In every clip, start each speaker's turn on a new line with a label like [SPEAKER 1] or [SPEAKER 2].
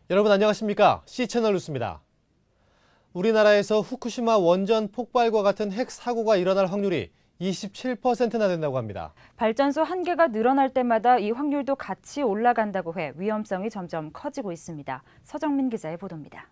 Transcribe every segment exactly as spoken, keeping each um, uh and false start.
[SPEAKER 1] 여러분 안녕하십니까? 씨채널 뉴스입니다. 우리나라에서 후쿠시마 원전 폭발과 같은 핵 사고가 일어날 확률이 이십칠 퍼센트나 된다고 합니다.
[SPEAKER 2] 발전소 한 개가 늘어날 때마다 이 확률도 같이 올라간다고 해 위험성이 점점 커지고 있습니다. 서정민 기자의 보도입니다.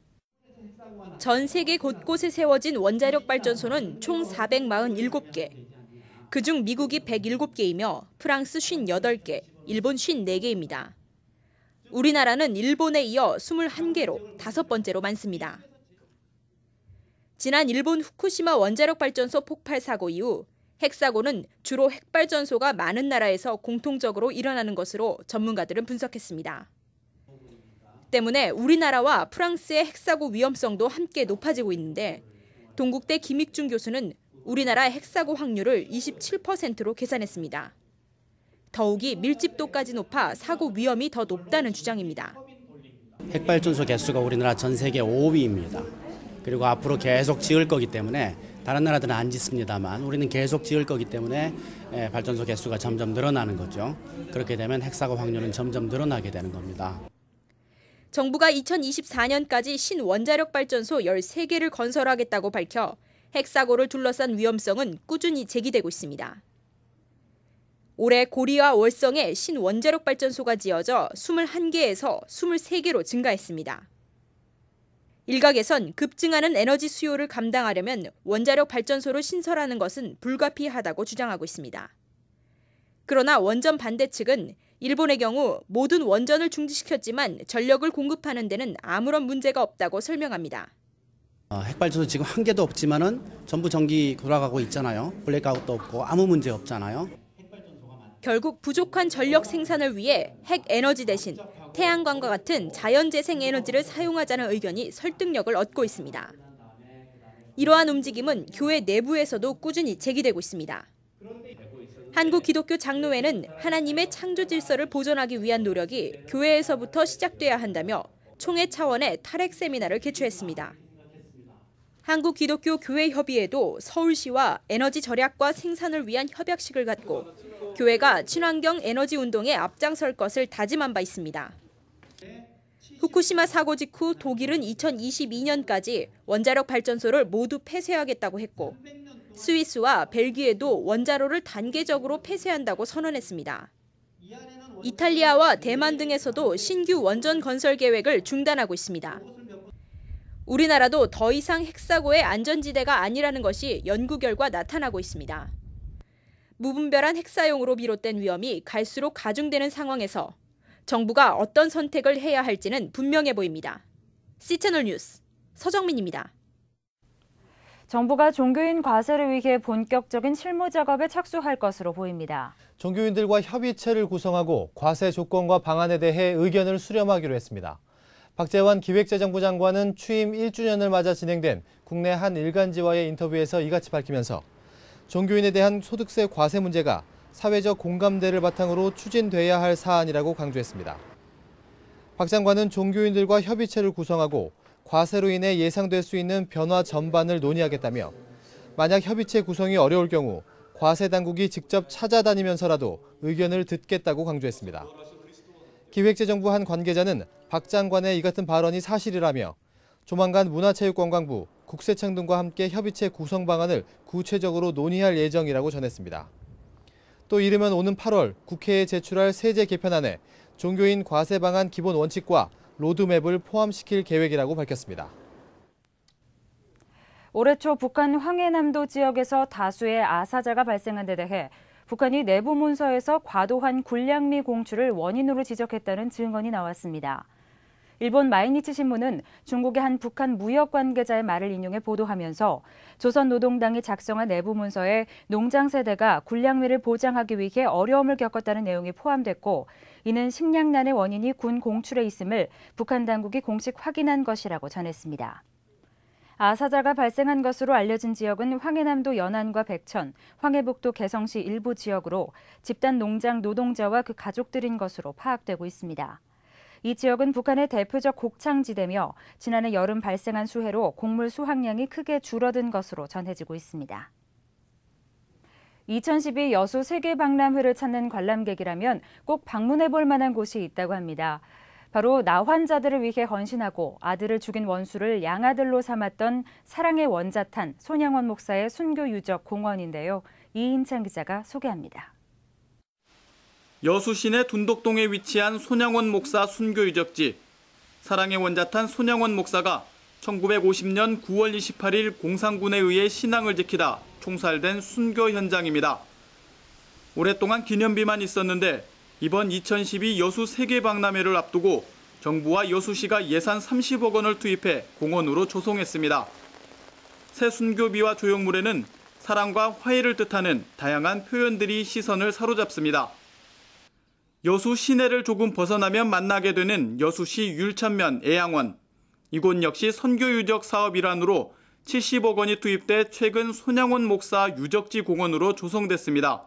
[SPEAKER 3] 전 세계 곳곳에 세워진 원자력 발전소는 총 사백사십칠 개. 그중 미국이 백칠 개이며 프랑스 오십팔 개, 일본 오십사 개입니다. 우리나라는 일본에 이어 이십일 개로 다섯 번째로 많습니다. 지난 일본 후쿠시마 원자력 발전소 폭발 사고 이후 핵사고는 주로 핵발전소가 많은 나라에서 공통적으로 일어나는 것으로 전문가들은 분석했습니다. 때문에 우리나라와 프랑스의 핵사고 위험성도 함께 높아지고 있는데 동국대 김익중 교수는 우리나라 핵사고 확률을 이십칠 퍼센트로 계산했습니다. 더욱이 밀집도까지 높아 사고 위험이 더 높다는 주장입니다.
[SPEAKER 4] 핵발전소 개수가 우리나라 전 세계 오 위입니다. 그리고 앞으로 계속 지을 거기 때문에 다른 나라들은 안 짓습니다만 우리는 계속 지을 거기 때문에 발전소 개수가 점점 늘어나는 거죠. 그렇게 되면 핵사고 확률은 점점 늘어나게 되는 겁니다.
[SPEAKER 3] 정부가 이천이십사 년까지 신원자력 발전소 열세 개를 건설하겠다고 밝혀 핵사고를 둘러싼 위험성은 꾸준히 제기되고 있습니다. 올해 고리와 월성에 신원자력 발전소가 지어져 이십일 개에서 이십삼 개로 증가했습니다. 일각에선 급증하는 에너지 수요를 감당하려면 원자력 발전소를 신설하는 것은 불가피하다고 주장하고 있습니다. 그러나 원전 반대 측은 일본의 경우 모든 원전을 중지시켰지만 전력을 공급하는 데는 아무런 문제가 없다고 설명합니다.
[SPEAKER 4] 어, 핵발전소 지금 한 개도 없지만은 전부 전기 돌아가고 있잖아요. 블랙아웃도 없고 아무 문제 없잖아요.
[SPEAKER 3] 결국 부족한 전력 생산을 위해 핵 에너지 대신 태양광과 같은 자연재생 에너지를 사용하자는 의견이 설득력을 얻고 있습니다. 이러한 움직임은 교회 내부에서도 꾸준히 제기되고 있습니다. 한국기독교장로회는 하나님의 창조 질서를 보존하기 위한 노력이 교회에서부터 시작돼야 한다며 총회 차원의 탈핵 세미나를 개최했습니다. 한국기독교교회협의회도 서울시와 에너지 절약과 생산을 위한 협약식을 갖고 교회가 친환경 에너지 운동에 앞장설 것을 다짐한 바 있습니다. 후쿠시마 사고 직후 독일은 이천이십이 년까지 원자력 발전소를 모두 폐쇄하겠다고 했고 스위스와 벨기에도 원자로를 단계적으로 폐쇄한다고 선언했습니다. 이탈리아와 대만 등에서도 신규 원전 건설 계획을 중단하고 있습니다. 우리나라도 더 이상 핵사고의 안전지대가 아니라는 것이 연구 결과 나타나고 있습니다. 무분별한 핵사용으로 비롯된 위험이 갈수록 가중되는 상황에서 정부가 어떤 선택을 해야 할지는 분명해 보입니다. 씨채널 뉴스 서정민입니다.
[SPEAKER 2] 정부가 종교인 과세를 위해 본격적인 실무 작업에 착수할 것으로 보입니다.
[SPEAKER 1] 종교인들과 협의체를 구성하고 과세 조건과 방안에 대해 의견을 수렴하기로 했습니다. 박재환 기획재정부 장관은 취임 일 주년을 맞아 진행된 국내 한 일간지와의 인터뷰에서 이같이 밝히면서 종교인에 대한 소득세 과세 문제가 사회적 공감대를 바탕으로 추진돼야 할 사안이라고 강조했습니다. 박 장관은 종교인들과 협의체를 구성하고 과세로 인해 예상될 수 있는 변화 전반을 논의하겠다며 만약 협의체 구성이 어려울 경우 과세 당국이 직접 찾아다니면서라도 의견을 듣겠다고 강조했습니다. 기획재정부 한 관계자는 박 장관의 이 같은 발언이 사실이라며 조만간 문화체육관광부, 국세청 등과 함께 협의체 구성 방안을 구체적으로 논의할 예정이라고 전했습니다. 또 이르면 오는 팔월 국회에 제출할 세제 개편안에 종교인 과세 방안 기본 원칙과 로드맵을 포함시킬 계획이라고 밝혔습니다.
[SPEAKER 2] 올해 초 북한 황해남도 지역에서 다수의 아사자가 발생한 데 대해 북한이 내부 문서에서 과도한 군량미 공출을 원인으로 지적했다는 증언이 나왔습니다. 일본 마이니치 신문은 중국의 한 북한 무역 관계자의 말을 인용해 보도하면서 조선노동당이 작성한 내부 문서에 농장 세대가 군량미를 보장하기 위해 어려움을 겪었다는 내용이 포함됐고 이는 식량난의 원인이 군 공출에 있음을 북한 당국이 공식 확인한 것이라고 전했습니다. 아사자가 발생한 것으로 알려진 지역은 황해남도 연안과 백천, 황해북도 개성시 일부 지역으로 집단 농장 노동자와 그 가족들인 것으로 파악되고 있습니다. 이 지역은 북한의 대표적 곡창지대며 지난해 여름 발생한 수해로 곡물 수확량이 크게 줄어든 것으로 전해지고 있습니다. 이천십이 여수 세계박람회를 찾는 관람객이라면 꼭 방문해 볼 만한 곳이 있다고 합니다. 바로 나환자들을 위해 헌신하고 아들을 죽인 원수를 양아들로 삼았던 사랑의 원자탄 손양원 목사의 순교 유적 공원인데요. 이인찬 기자가 소개합니다.
[SPEAKER 5] 여수 시내 둔덕동에 위치한 손양원 목사 순교 유적지. 사랑의 원자탄 손양원 목사가 천구백오십 년 구월 이십팔일 공산군에 의해 신앙을 지키다 총살된 순교 현장입니다. 오랫동안 기념비만 있었는데 이번 이천십이 여수 세계박람회를 앞두고 정부와 여수시가 예산 삼십억 원을 투입해 공원으로 조성했습니다. 새 순교비와 조형물에는 사랑과 화해를 뜻하는 다양한 표현들이 시선을 사로잡습니다. 여수 시내를 조금 벗어나면 만나게 되는 여수시 율천면 애양원. 이곳 역시 선교유적 사업 일환으로 칠십억 원이 투입돼 최근 손양원 목사 유적지 공원으로 조성됐습니다.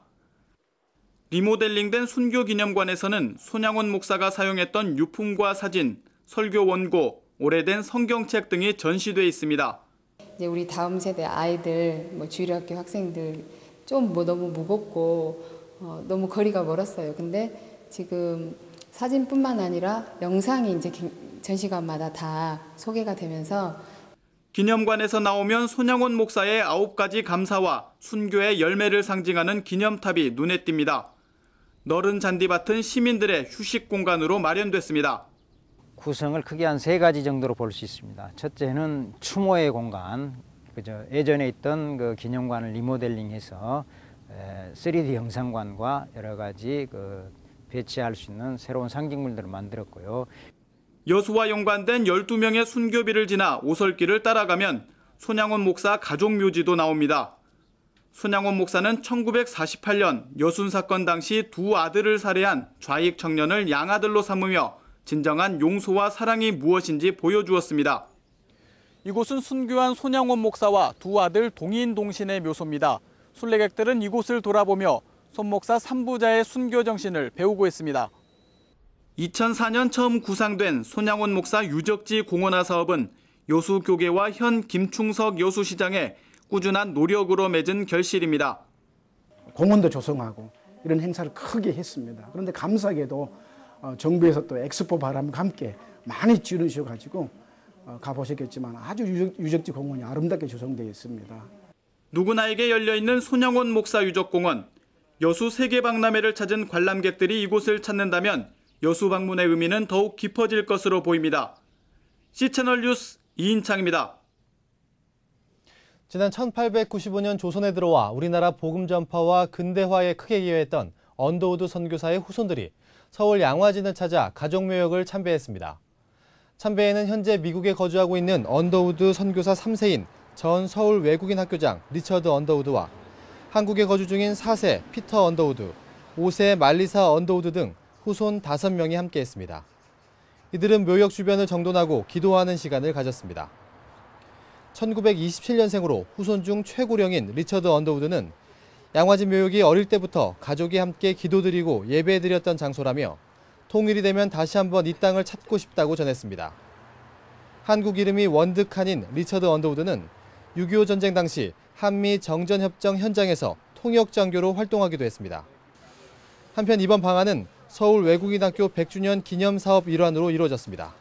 [SPEAKER 5] 리모델링된 순교기념관에서는 손양원 목사가 사용했던 유품과 사진, 설교 원고, 오래된 성경책 등이 전시돼 있습니다.
[SPEAKER 6] 이제 우리 다음 세대 아이들, 뭐 주일학교 학생들 좀 뭐 너무 무겁고 어, 너무 거리가 멀었어요. 근데 지금 사진뿐만 아니라 영상이 이제 전시관마다 다 소개가 되면서
[SPEAKER 5] 기념관에서 나오면 손양원 목사의 아홉 가지 감사와 순교의 열매를 상징하는 기념탑이 눈에 띕니다. 넓은 잔디밭은 시민들의 휴식 공간으로 마련됐습니다.
[SPEAKER 7] 구성을 크게 한 세 가지 정도로 볼 수 있습니다. 첫째는 추모의 공간, 그저 예전에 있던 그 기념관을 리모델링해서 쓰리디 영상관과 여러 가지 그 배치할 수 있는 새로운 상징물들을 만들었고요.
[SPEAKER 5] 여수와 연관된 열두 명의 순교비를 지나 오솔길을 따라가면 손양원 목사 가족묘지도 나옵니다. 손양원 목사는 천구백사십팔 년 여순 사건 당시 두 아들을 살해한 좌익 청년을 양아들로 삼으며 진정한 용서와 사랑이 무엇인지 보여주었습니다.
[SPEAKER 8] 이곳은 순교한 손양원 목사와 두 아들 동인동신의 묘소입니다. 순례객들은 이곳을 돌아보며 손 목사 삼부자의 순교 정신을 배우고 있습니다.
[SPEAKER 5] 이천사 년 처음 구상된 손양원 목사 유적지 공원화 사업은 여수 교계와 현 김충석 여수시장의 꾸준한 노력으로 맺은 결실입니다.
[SPEAKER 9] 공원도 조성하고 이런 행사를 크게 했습니다. 그런데 감사하게도 정부에서 또 엑스포 바람과 함께 많이 지원해 주셔가지고 가보셨겠지만 아주 유적지 공원이 아름답게 조성되어 있습니다.
[SPEAKER 5] 누구나에게 열려있는 손양원 목사 유적공원. 여수 세계박람회를 찾은 관람객들이 이곳을 찾는다면 여수 방문의 의미는 더욱 깊어질 것으로 보입니다. 씨채널 뉴스 이인창입니다.
[SPEAKER 1] 지난 천팔백구십오 년 조선에 들어와 우리나라 복음 전파와 근대화에 크게 기여했던 언더우드 선교사의 후손들이 서울 양화진을 찾아 가족묘역을 참배했습니다. 참배에는 현재 미국에 거주하고 있는 언더우드 선교사 삼 세인 전 서울 외국인 학교장 리처드 언더우드와 한국에 거주 중인 사 세 피터 언더우드, 오 세 말리사 언더우드 등 후손 다섯 명이 함께했습니다. 이들은 묘역 주변을 정돈하고 기도하는 시간을 가졌습니다. 천구백이십칠 년생으로 후손 중 최고령인 리처드 언더우드는 양화진 묘역이 어릴 때부터 가족이 함께 기도드리고 예배드렸던 장소라며 통일이 되면 다시 한번 이 땅을 찾고 싶다고 전했습니다. 한국 이름이 원득한인 리처드 언더우드는 육이오 전쟁 당시 한미 정전협정 현장에서 통역장교로 활동하기도 했습니다. 한편 이번 방안은 서울 외국인학교 백 주년 기념사업 일환으로 이루어졌습니다.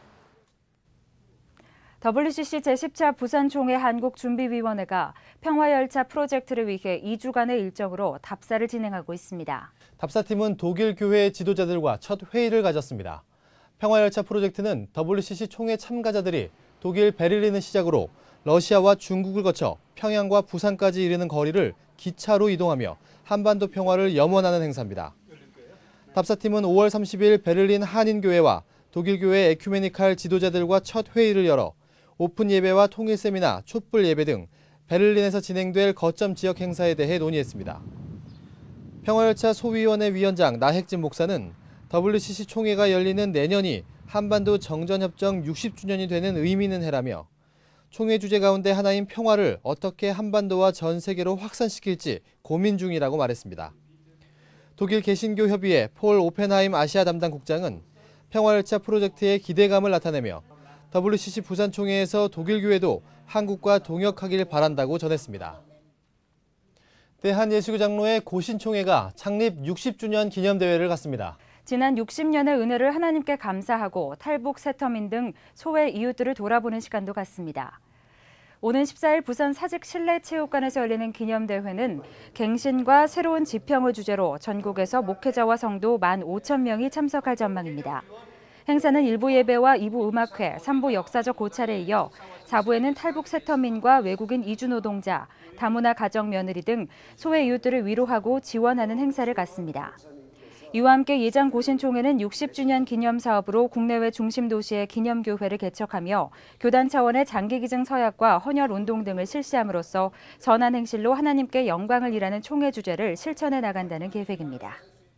[SPEAKER 2] 더블유씨씨 제십 차 부산총회 한국준비위원회가 평화열차 프로젝트를 위해 이 주간의 일정으로 답사를 진행하고 있습니다.
[SPEAKER 1] 답사팀은 독일 교회 지도자들과 첫 회의를 가졌습니다. 평화열차 프로젝트는 더블유씨씨 총회 참가자들이 독일 베를린을 시작으로 러시아와 중국을 거쳐 평양과 부산까지 이르는 거리를 기차로 이동하며 한반도 평화를 염원하는 행사입니다. 답사팀은 오월 삼십일 베를린 한인교회와 독일교회 에큐메니칼 지도자들과 첫 회의를 열어 오픈 예배와 통일 세미나, 촛불 예배 등 베를린에서 진행될 거점 지역 행사에 대해 논의했습니다. 평화열차 소위원회 위원장 나핵진 목사는 더블유씨씨 총회가 열리는 내년이 한반도 정전협정 육십 주년이 되는 의미 있는 해라며 총회 주제 가운데 하나인 평화를 어떻게 한반도와 전 세계로 확산시킬지 고민 중이라고 말했습니다. 독일 개신교 협의회 폴 오펜하임 아시아 담당 국장은 평화열차 프로젝트에 기대감을 나타내며 더블유씨씨 부산 총회에서 독일 교회도 한국과 동역하길 바란다고 전했습니다. 대한예수교 장로회 고신총회가 창립 육십 주년 기념대회를 갖습니다.
[SPEAKER 2] 지난 육십 년의 은혜를 하나님께 감사하고 탈북 세터민 등 소외 이웃들을 돌아보는 시간도 갖습니다. 오는 십사 일 부산 사직 실내체육관에서 열리는 기념대회는 갱신과 새로운 지평을 주제로 전국에서 목회자와 성도 만 오천 명이 참석할 전망입니다. 행사는 일 부 예배와 이 부 음악회, 삼 부 역사적 고찰에 이어 사 부에는 탈북 세터민과 외국인 이주 노동자, 다문화 가정 며느리 등 소외 이웃들을 위로하고 지원하는 행사를 갖습니다. 이와 함께 예장 고신총회는 육십 주년 기념 사업으로 국내외 중심 도시의 기념교회를 개척하며 교단 차원의 장기기증 서약과 헌혈 운동 등을 실시함으로써 선한 행실로 하나님께 영광을 이라는 총회 주제를 실천해 나간다는 계획입니다.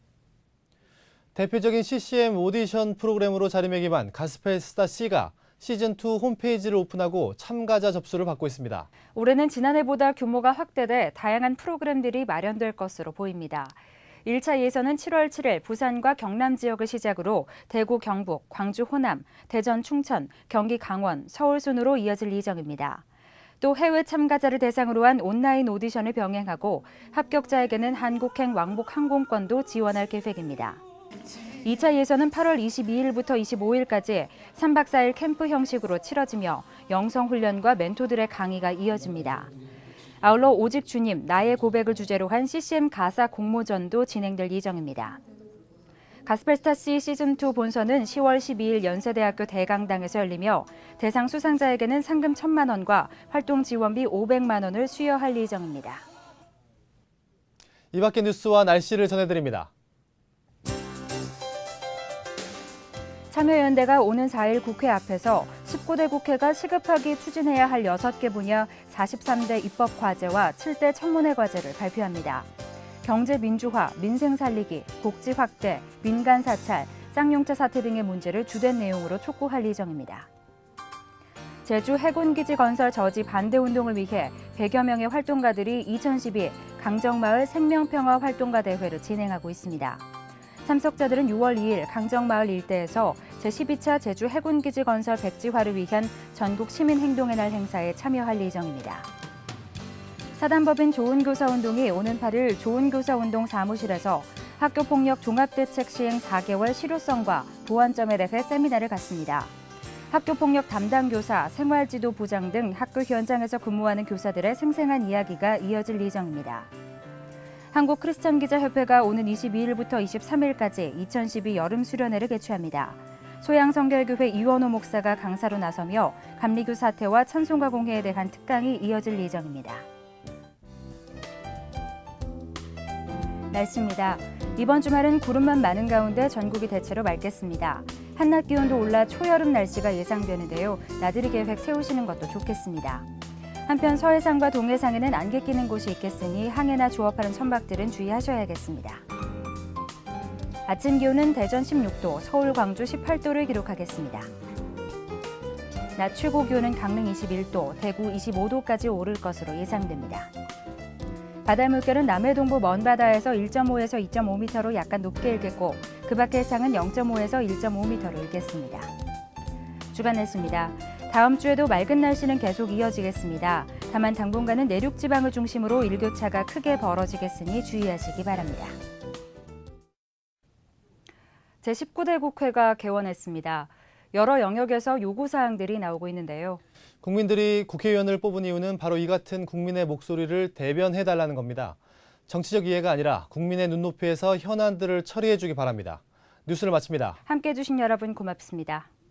[SPEAKER 1] 대표적인 씨씨엠 오디션 프로그램으로 자리매김한 가스펠 스타 C가 시즌 투 홈페이지를 오픈하고 참가자 접수를 받고 있습니다.
[SPEAKER 2] 올해는 지난해보다 규모가 확대돼 다양한 프로그램들이 마련될 것으로 보입니다. 일 차 예선은 칠월 칠일 부산과 경남 지역을 시작으로 대구, 경북, 광주, 호남, 대전, 충천, 경기, 강원, 서울 순으로 이어질 예정입니다. 또 해외 참가자를 대상으로 한 온라인 오디션을 병행하고 합격자에게는 한국행 왕복 항공권도 지원할 계획입니다. 이 차 예선은 팔월 이십이일부터 이십오일까지 삼 박 사 일 캠프 형식으로 치러지며 영성훈련과 멘토들의 강의가 이어집니다. 아울러 오직 주님, 나의 고백을 주제로 한 씨씨엠 가사 공모전도 진행될 예정입니다. 가스펠스타 C 시즌 투 본선은 시월 십이일 연세대학교 대강당에서 열리며 대상 수상자에게는 상금 천만 원과 활동 지원비 오백만 원을 수여할 예정입니다.
[SPEAKER 1] 이 밖의 뉴스와 날씨를 전해드립니다.
[SPEAKER 2] 참여연대가 오는 사 일 국회 앞에서 십구 대 국회가 시급하게 추진해야 할 여섯 개 분야 사십삼 대 입법 과제와 칠 대 청문회 과제를 발표합니다. 경제 민주화, 민생 살리기, 복지 확대, 민간 사찰, 쌍용차 사태 등의 문제를 주된 내용으로 촉구할 예정입니다. 제주 해군기지 건설 저지 반대 운동을 위해 백여 명의 활동가들이 이천십이 강정마을 생명평화 활동가 대회를 진행하고 있습니다. 참석자들은 유월 이일 강정마을 일대에서 제십이 차 제주 해군기지 건설 백지화를 위한 전국 시민행동의 날 행사에 참여할 예정입니다. 사단법인 좋은교사운동이 오는 팔일 좋은교사운동 사무실에서 학교폭력 종합대책 시행 사 개월 실효성과 보완점에 대해 세미나를 갖습니다. 학교폭력 담당 교사, 생활지도 부장 등 학교 현장에서 근무하는 교사들의 생생한 이야기가 이어질 예정입니다. 한국크리스천기자협회가 오는 이십이일부터 이십삼일까지 이천십이 여름 수련회를 개최합니다. 소양성결교회 이원호 목사가 강사로 나서며 감리교 사태와 찬송가 공회에 대한 특강이 이어질 예정입니다. 날씨입니다. 이번 주말은 구름만 많은 가운데 전국이 대체로 맑겠습니다. 한낮 기온도 올라 초여름 날씨가 예상되는데요. 나들이 계획 세우시는 것도 좋겠습니다. 한편 서해상과 동해상에는 안개 끼는 곳이 있겠으니 항해나 조업하는 선박들은 주의하셔야겠습니다. 아침 기온은 대전 십육 도, 서울, 광주 십팔 도를 기록하겠습니다. 낮 최고 기온은 강릉 이십일 도, 대구 이십오 도까지 오를 것으로 예상됩니다. 바다 물결은 남해동부 먼바다에서 일 점 오에서 이 점 오 미터로 약간 높게 일겠고 그 밖의 해상은 영 점 오에서 일 점 오 미터로 일겠습니다. 주간 날씨입니다. 다음 주에도 맑은 날씨는 계속 이어지겠습니다. 다만 당분간은 내륙 지방을 중심으로 일교차가 크게 벌어지겠으니 주의하시기 바랍니다. 제십구 대 국회가 개원했습니다. 여러 영역에서 요구사항들이 나오고 있는데요.
[SPEAKER 1] 국민들이 국회의원을 뽑은 이유는 바로 이 같은 국민의 목소리를 대변해달라는 겁니다. 정치적 이해가 아니라 국민의 눈높이에서 현안들을 처리해주기 바랍니다. 뉴스를 마칩니다.
[SPEAKER 2] 함께해 주신 여러분 고맙습니다.